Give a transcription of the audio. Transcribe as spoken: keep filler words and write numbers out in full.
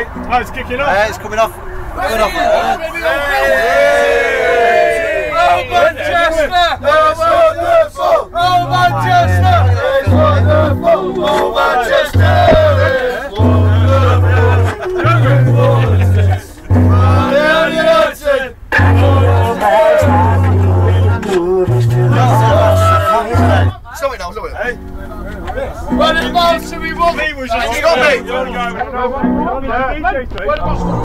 it. Oh, it's kicking off. Uh, it's coming off. Coming off. Oh Manchester! Oh wonderful! Oh Manchester! It's wonderful! Oh Manchester! It's wonderful! Stop it now, stop it. Hey? Well, it's about to be one. He was Stop me!